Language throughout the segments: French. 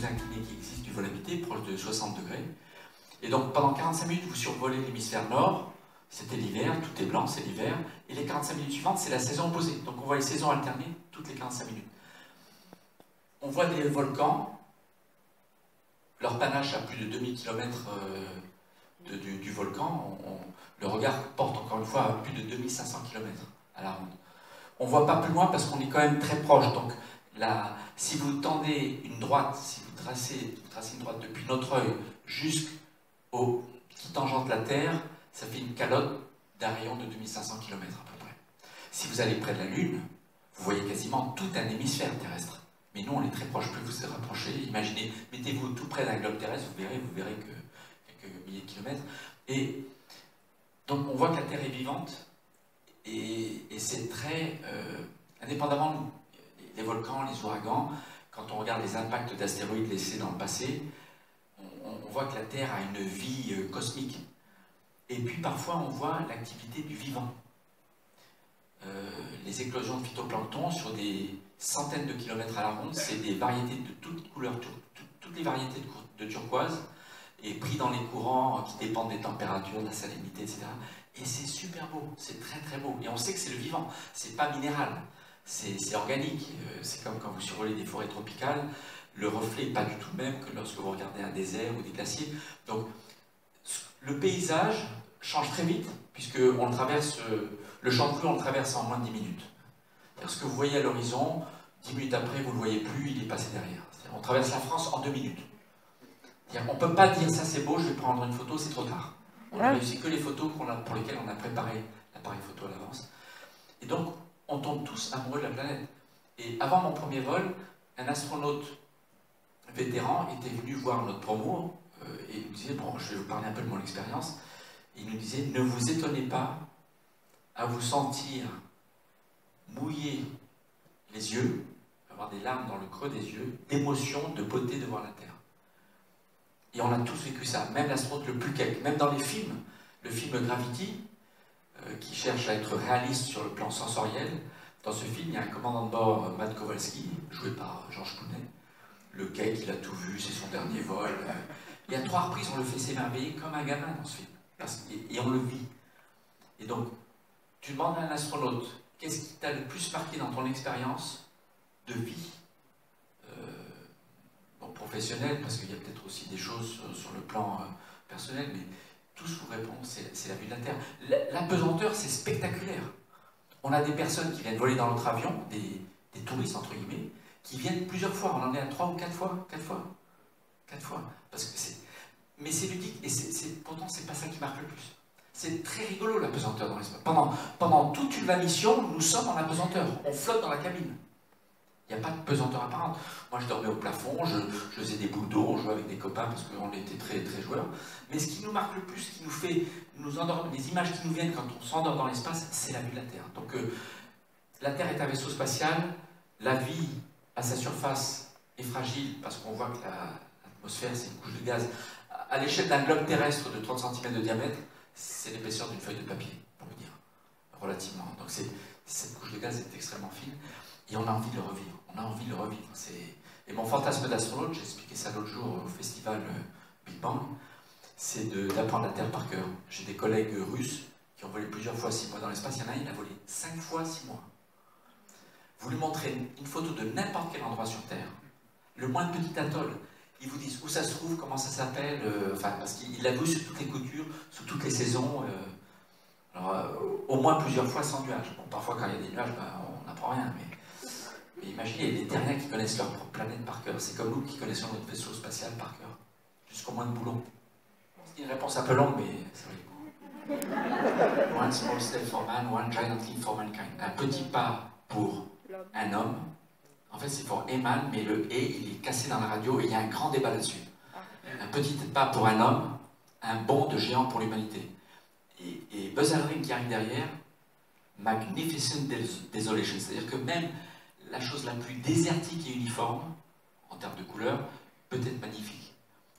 plus incliné qui existe du vol habité, proche de 60 degrés. Et donc pendant 45 minutes, vous survolez l'hémisphère nord, c'était l'hiver, tout est blanc, c'est l'hiver, et les 45 minutes suivantes, c'est la saison opposée. Donc on voit les saisons alterner toutes les 45 minutes. On voit des volcans, leur panache à plus de 2000 km du volcan, le regard porte encore une fois à plus de 2500 km à la ronde. On ne voit pas plus loin parce qu'on est quand même très proche. Donc là, si vous tendez une droite, si vous tracez une droite depuis notre œil jusqu'au qui tangente la Terre, ça fait une calotte d'un rayon de 2500 km à peu près. Si vous allez près de la Lune, vous voyez quasiment tout un hémisphère terrestre. Mais nous, on est très proche, plus vous vous rapprochez. Imaginez, mettez-vous tout près d'un globe terrestre, vous verrez que quelques milliers de kilomètres. Et donc, on voit que la Terre est vivante, et c'est très indépendamment de nous. Les volcans, les ouragans, quand on regarde les impacts d'astéroïdes laissés dans le passé, on voit que la Terre a une vie cosmique. Et puis parfois on voit l'activité du vivant. Les éclosions de phytoplancton sur des centaines de kilomètres à la ronde, c'est des variétés de toutes couleurs, toutes les variétés de turquoise, et pris dans les courants qui dépendent des températures, de la salinité, etc. Et c'est super beau, c'est très très beau. Et on sait que c'est le vivant, c'est pas minéral, c'est organique. C'est comme quand vous survolez des forêts tropicales, le reflet n'est pas du tout le même que lorsque vous regardez un désert ou des glaciers. Donc le paysage change très vite, puisqu'on le traverse, le champ de crue, on le traverse en moins de 10 minutes. Ce que vous voyez à l'horizon, 10 minutes après, vous ne le voyez plus, il est passé derrière. On traverse la France en 2 minutes. On ne peut pas dire ça c'est beau, je vais prendre une photo, c'est trop tard. On ne réussit que les photos pour lesquelles on a préparé l'appareil photo à l'avance. Et donc, on tombe tous amoureux de la planète. Et avant mon premier vol, un astronaute vétéran était venu voir notre promo et il nous disait, bon, je vais vous parler un peu de mon expérience. Il nous disait, ne vous étonnez pas à vous sentir mouiller les yeux, avoir des larmes dans le creux des yeux, d'émotion, de beauté de voir la Terre. Et on a tous vécu ça, même l'astronaute le plus calque, même dans les films, le film Gravity, qui cherche à être réaliste sur le plan sensoriel. Dans ce film, il y a un commandant de bord, Matt Kowalski, joué par Georges Clooney. Le cake, il a tout vu, c'est son dernier vol. Et à 3 reprises, on le fait s'émerveiller comme un gamin dans ce film. Et on le vit. Et donc, tu demandes à un astronaute, qu'est-ce qui t'a le plus marqué dans ton expérience de vie professionnelle, parce qu'il y a peut-être aussi des choses sur le plan personnel, mais tous vous répondent, c'est la vue de la Terre. L'apesanteur, c'est spectaculaire. On a des personnes qui viennent voler dans notre avion, des touristes, entre guillemets, qui viennent plusieurs fois. On en est à 3 ou 4 fois. 4 fois. 4 fois. Parce que mais c'est ludique, et pourtant, c'est pas ça qui marque le plus. C'est très rigolo, l'apesanteur dans l'espace. Pendant toute la mission, nous sommes en apesanteur. On flotte dans la cabine. Il n'y a pas de pesanteur apparente. Moi, je dormais au plafond, je faisais des boules d'eau, on jouait avec des copains parce qu'on était très, très joueurs. Mais ce qui nous marque le plus, ce qui nous fait nous endormir, les images qui nous viennent quand on s'endort dans l'espace, c'est la vue de la Terre. Donc, la Terre est un vaisseau spatial. La vie à sa surface est fragile parce qu'on voit que l'atmosphère, c'est une couche de gaz. À l'échelle d'un globe terrestre de 30 cm de diamètre, c'est l'épaisseur d'une feuille de papier, pour vous dire, relativement. Donc, cette couche de gaz est extrêmement fine. Et on a envie de le revivre. On a envie de le revivre. Et mon fantasme d'astronaute, j'ai expliqué ça l'autre jour au festival Big Bang, c'est d'apprendre la Terre par cœur. J'ai des collègues russes qui ont volé plusieurs fois 6 mois dans l'espace. Il y en a un, il a volé 5 fois 6 mois. Vous lui montrez une photo de n'importe quel endroit sur Terre, le moins de petit atoll, ils vous disent où ça se trouve, comment ça s'appelle, parce qu'il l'a vu sur toutes les coutures, sous toutes les saisons. Au moins plusieurs fois sans nuages. Bon, parfois, quand il y a des nuages, on n'apprend rien, mais imaginez, il y a des terriens qui connaissent leur propre planète par cœur. C'est comme nous qui connaissons notre vaisseau spatial par cœur, jusqu'au moins de boulons. C'est une réponse un peu longue, mais ça va être bon. One small step for man, one giant leap for mankind. Un petit pas pour un homme. En fait, c'est pour Eman, mais le « et », il est cassé dans la radio et il y a un grand débat là-dessus. Un petit pas pour un homme, un bond de géant pour l'humanité. Et Buzz Aldrin qui arrive derrière, Magnificent Desolation. C'est-à-dire que même la chose la plus désertique et uniforme, en termes de couleur, peut être magnifique.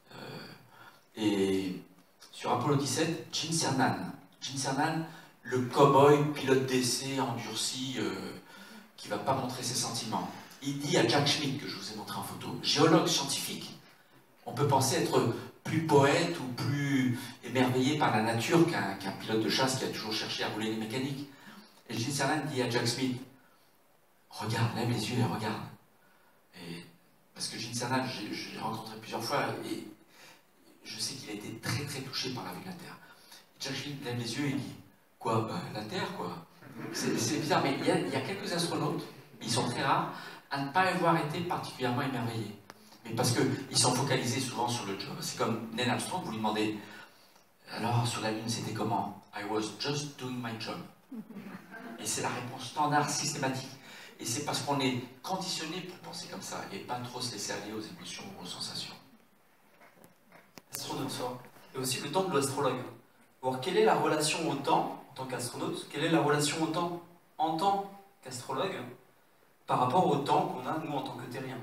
Et sur Apollo 17, Gene Cernan, le cow-boy, pilote d'essai endurci, qui ne va pas montrer ses sentiments. Il dit à Jack Schmitt, que je vous ai montré en photo, géologue scientifique. On peut penser être plus poète ou plus émerveillé par la nature qu'un pilote de chasse qui a toujours cherché à rouler les mécaniques. Et Gene Cernan dit à Jack Smith, regarde, lève les yeux et regarde. Et, parce que Gene Cernan, j'ai rencontré plusieurs fois et je sais qu'il a été très très touché par la vue de la Terre. Et Jack Smith lève les yeux et dit, quoi, la Terre quoi. C'est bizarre, mais il y a quelques astronautes, ils sont très rares, à ne pas avoir été particulièrement émerveillés. Mais parce qu'ils sont focalisés souvent sur le job. C'est comme Neil Armstrong, vous lui demandez, alors sur la Lune c'était comment? I was just doing my job. Et c'est la réponse standard, systématique. Et c'est parce qu'on est conditionné pour penser comme ça, et pas trop se laisser aller aux émotions ou aux sensations. Astronaute, ça. Et aussi le temps de l'astrologue. Alors, quelle est la relation au temps, en tant qu'astronaute, quelle est la relation au temps, en tant qu'astrologue, par rapport au temps qu'on a, nous, en tant que terriens?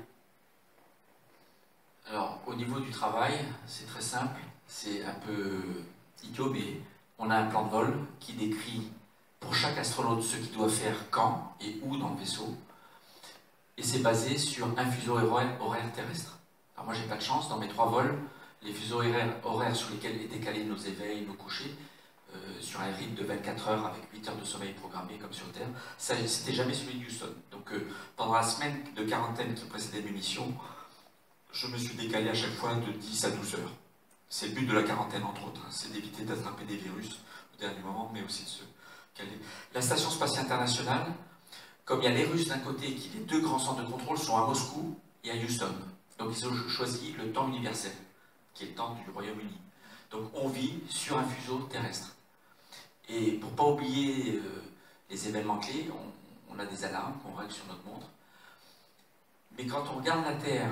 Alors, au niveau du travail, c'est très simple, c'est un peu idiot, mais on a un plan de vol qui décrit pour chaque astronaute ce qu'il doit faire quand et où dans le vaisseau, et c'est basé sur un fuseau horaire terrestre. Alors moi j'ai pas de chance, dans mes 3 vols, les fuseaux horaires sur lesquels étaient calés nos éveils, nos couchers, sur un rythme de 24 heures avec 8 heures de sommeil programmé comme sur Terre, c'était jamais celui de Houston. Donc pendant la semaine de quarantaine qui précédait mes missions, je me suis décalé à chaque fois de 10 à 12 heures. C'est le but de la quarantaine entre autres, hein. C'est d'éviter d'attraper des virus au dernier moment, mais aussi de se caler. La Station Spatiale Internationale, comme il y a les Russes d'un côté, et les 2 grands centres de contrôle sont à Moscou et à Houston. Donc ils ont choisi le temps universel, qui est le temps du Royaume-Uni. Donc on vit sur un fuseau terrestre. Et pour ne pas oublier les événements clés, on a des alarmes qu'on règle sur notre montre. Mais quand on regarde la Terre,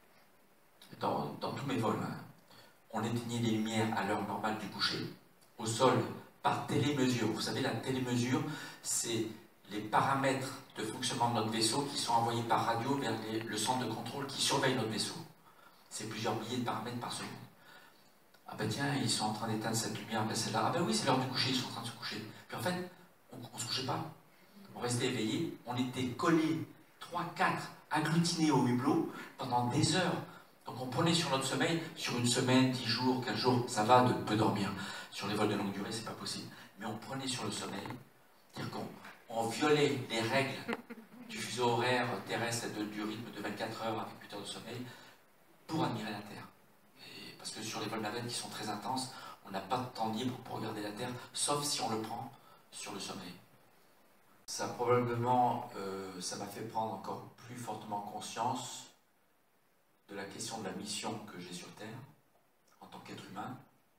dans tous mes vols, hein, on éteignait les lumières à l'heure normale du coucher, au sol, par télémesure. Vous savez, la télémesure, c'est les paramètres de fonctionnement de notre vaisseau qui sont envoyés par radio vers le centre de contrôle qui surveille notre vaisseau. C'est plusieurs milliers de paramètres par seconde. Ah ben tiens, ils sont en train d'éteindre cette lumière, ben celle-là. Ah ben oui, c'est l'heure du coucher, ils sont en train de se coucher. Puis en fait, on ne se couchait pas. On restait éveillé, on était collés, 3, 4, agglutinés au hublot pendant des heures. Donc on prenait sur notre sommeil, sur une semaine, 10 jours, 15 jours, ça va de peu dormir. Sur les vols de longue durée, c'est pas possible. Mais on prenait sur le sommeil, c'est-à-dire qu'on violait les règles du fuseau horaire terrestre et du rythme de 24 heures avec 8 heures de sommeil pour admirer la Terre. Et parce que sur les vols navettes qui sont très intenses, on n'a pas de temps libre pour regarder la Terre, sauf si on le prend sur le sommeil. Ça probablement, ça m'a fait prendre encore plus fortement conscience de la question de la mission que j'ai sur Terre, en tant qu'être humain,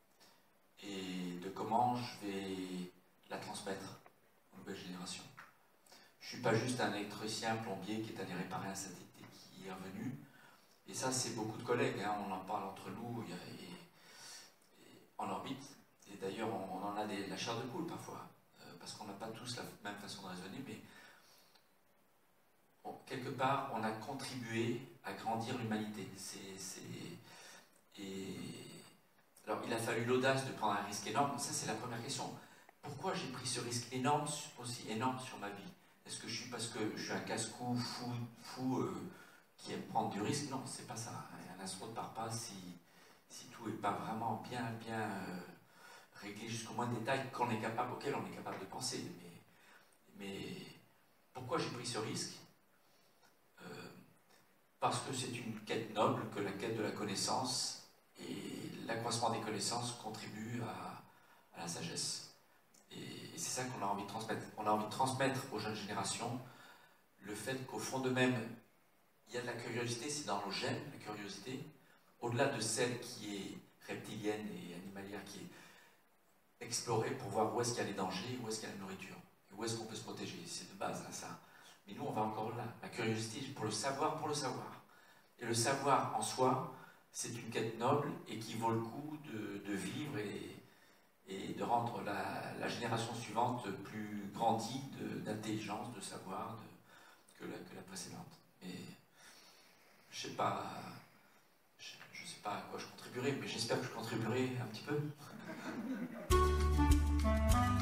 et de comment je vais la transmettre aux nouvelles générations. Je ne suis pas juste un électricien plombier qui est allé réparer un satellite et qui est revenu. Et ça, c'est beaucoup de collègues, hein, on en parle entre nous en orbite. Et d'ailleurs, on en a la chair de poule parfois, parce qu'on n'a pas tous la même façon de raisonner, mais quelque part, on a contribué à grandir l'humanité. Alors, il a fallu l'audace de prendre un risque énorme. Ça, c'est la première question. Pourquoi j'ai pris ce risque énorme, aussi énorme sur ma vie? Est-ce que je suis parce que je suis un casse-cou fou qui aime prendre du risque? Non, c'est pas ça. Un astronaute ne part pas si tout n'est pas vraiment bien réglé jusqu'au moindre détail auquel on est capable de penser. Mais pourquoi j'ai pris ce risque? Parce que c'est une quête noble, que la quête de la connaissance, et l'accroissement des connaissances contribue à la sagesse. Et c'est ça qu'on a envie de transmettre. On a envie de transmettre aux jeunes générations le fait qu'au fond d'eux-mêmes, il y a de la curiosité, c'est dans nos gènes, la curiosité, au-delà de celle qui est reptilienne et animalière, qui est explorée pour voir où est-ce qu'il y a les dangers, où est-ce qu'il y a la nourriture, et où est-ce qu'on peut se protéger. C'est de base, hein, ça. Mais nous, on va encore là. La curiosité, pour le savoir. Et le savoir en soi, c'est une quête noble et qui vaut le coup de vivre et de rendre la génération suivante plus grandie d'intelligence, de savoir que la précédente. Mais je sais pas à quoi je contribuerai, mais j'espère que je contribuerai un petit peu.